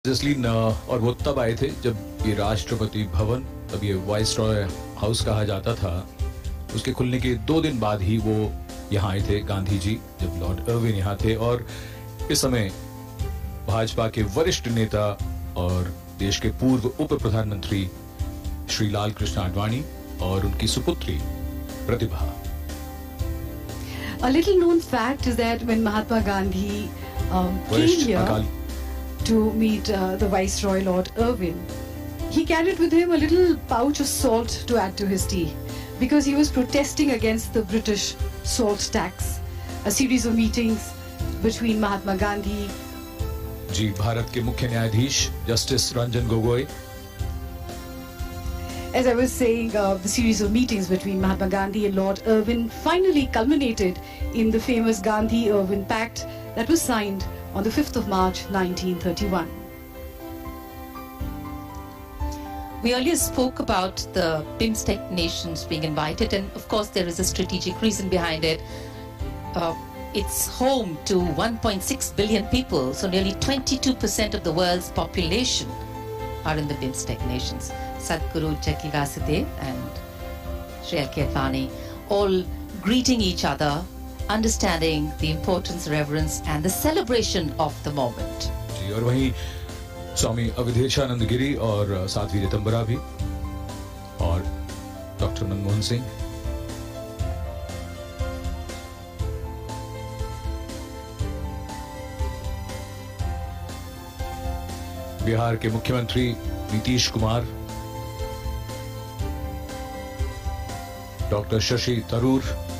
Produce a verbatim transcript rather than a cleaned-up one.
जसलीन और वो तब आए थे जब ये राष्ट्रपति भवन, तब ये वाइसरॉय हाउस कहा जाता था, उसके खुलने के दो दिन बाद ही वो यहाँ आए थे गांधी जी, जब लॉर्ड इरविन यहाँ थे। और इस समय भाजपा के वरिष्ठ नेता और देश के पूर्व उप प्रधानमंत्री श्री लाल कृष्ण आडवाणी और उनकी सुपुत्री प्रतिभा। A little known fact is that when Mahatma Gandhi um, came here to meet uh, the Viceroy Lord Irwin, he carried with him a little pouch of salt to add to his tea because he was protesting against the British salt tax. A series of meetings between Mahatma Gandhi जी भारत के मुख्य न्यायाधीश justice Ranjan Gogoi. As I was saying, uh, the series of meetings between Mahatma Gandhi and Lord Irwin finally culminated in the famous Gandhi-Irwin Pact that was signed on the fifth of March nineteen thirty-one. We earlier spoke about the BIMSTEC nations being invited, and of course there is a strategic reason behind it. Uh, it's home to one point six billion people, so nearly twenty-two percent of the world's population are in the BIMSTEC nations. Sadhguru Jackie Vasudev and Sri L K Advani all greeting each other, understanding the importance, reverence and the celebration of the moment. जी और वहीं स्वामी अवधेशानंद गिरी और साध्वी रितंबरा भी और doctor Manmohan Singh. Bihar के मुख्यमंत्री Nitish Kumar, doctor Shashi Tharoor,